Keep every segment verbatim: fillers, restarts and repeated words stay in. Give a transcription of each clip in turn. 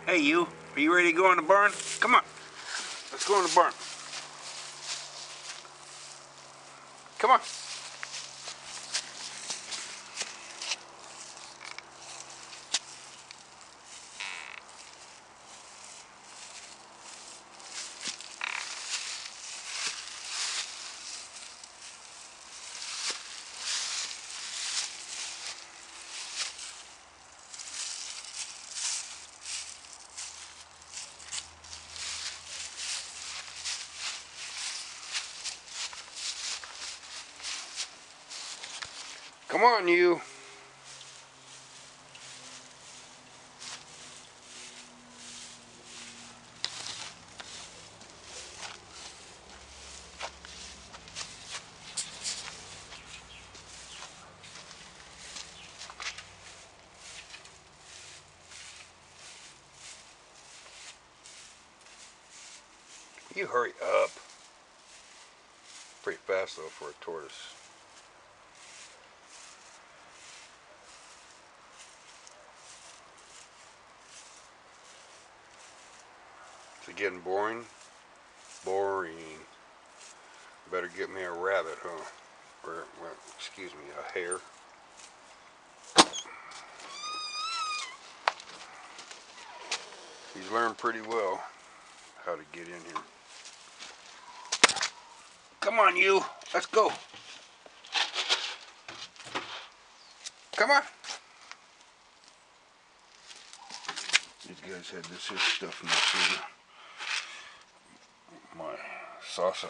Hey you, are you ready to go in the barn? Come on, let's go in the barn. Come on. Come on, you. You hurry up. Pretty fast though for a tortoise. Is it getting boring? Boring. Better get me a rabbit, huh? Or, well, excuse me, a hare. He's learned pretty well how to get in here. Come on, you. Let's go. Come on. These guys had this here stuff in the freezer. My salsa.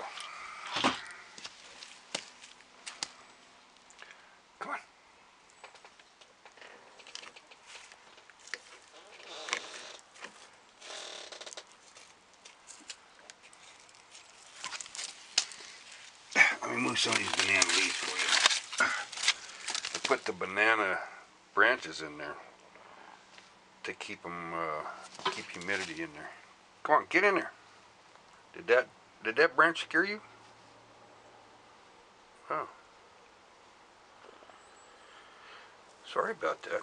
Come on. Let me move some of these banana leaves for you. I put the banana branches in there to keep them, uh, keep humidity in there. Come on, get in there. Did that, did that branch scare you? Oh. Sorry about that.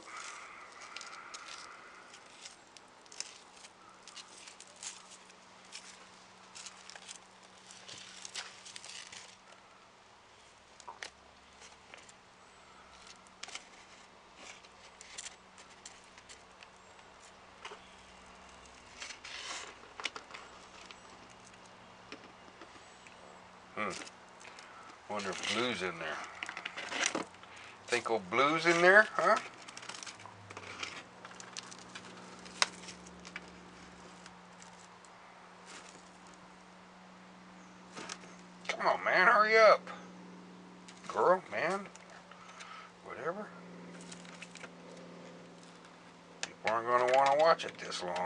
Hmm. Wonder if Blue's in there. Think old Blue's in there, huh? Come on, man, hurry up. Girl, man, whatever. People aren't going to want to watch it this long.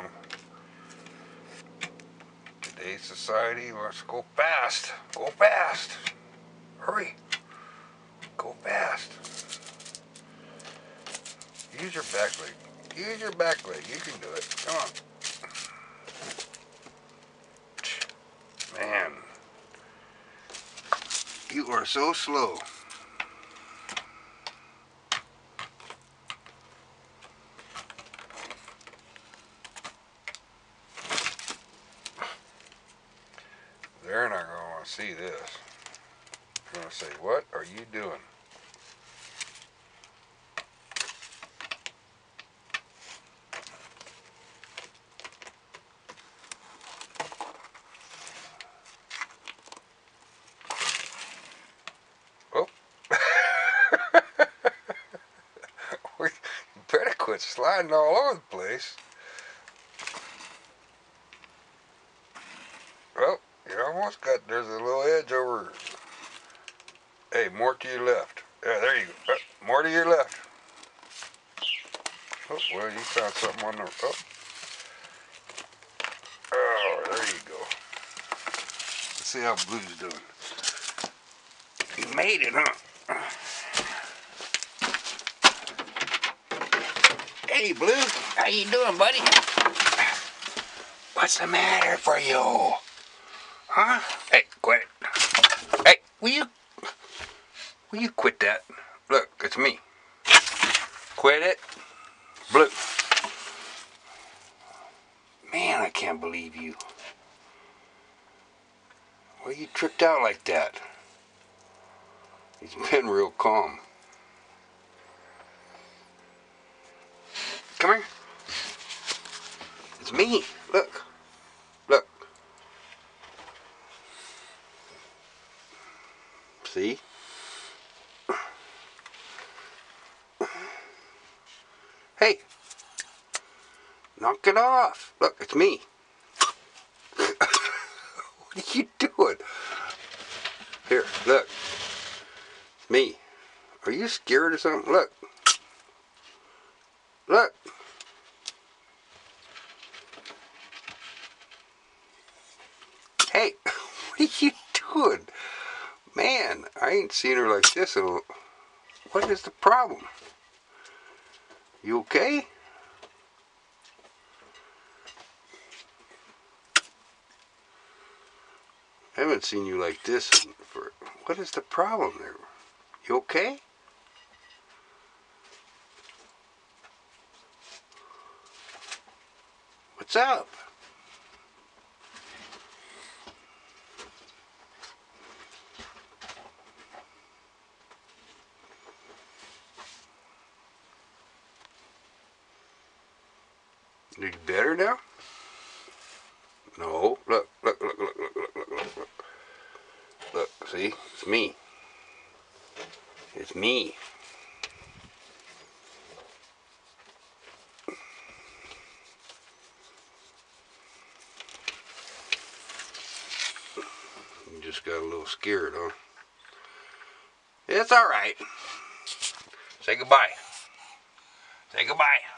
Today's society, let's go fast. Go fast. Hurry. Go fast. Use your back leg. Use your back leg. You can do it. Come on. Man. You are so slow. They're not going to want to see this. They're going to say, what are you doing? Oh. You better quit sliding all over the place. Well, you almost got, there's a little edge over. Hey, more to your left. Yeah, there you go. Uh, more to your left. Oh, well, you found something on the, oh. Oh, there you go. Let's see how Blue's doing. You made it, huh? Hey, Blue. How you doing, buddy? What's the matter for you? Huh? Hey, quit it. Hey, will you, will you quit that? Look, it's me. Quit it. Blue. Man, I can't believe you. Why you tripped out like that? He's been real calm. Come here. It's me. Look. Look. See? Hey. Knock it off. Look, it's me. What are you doing? Here, look. It's me. Are you scared or something? Look. Look. Hey, what are you doing? Man, I ain't seen her like this in a... What is the problem? You okay? I haven't seen you like this for... What is the problem there? You okay? What's up? Are you better now? No. Look, look, look, look, look, look, look, look, look. Look, see? It's me. It's me. You just got a little scared, huh? It's alright. Say goodbye. Say goodbye.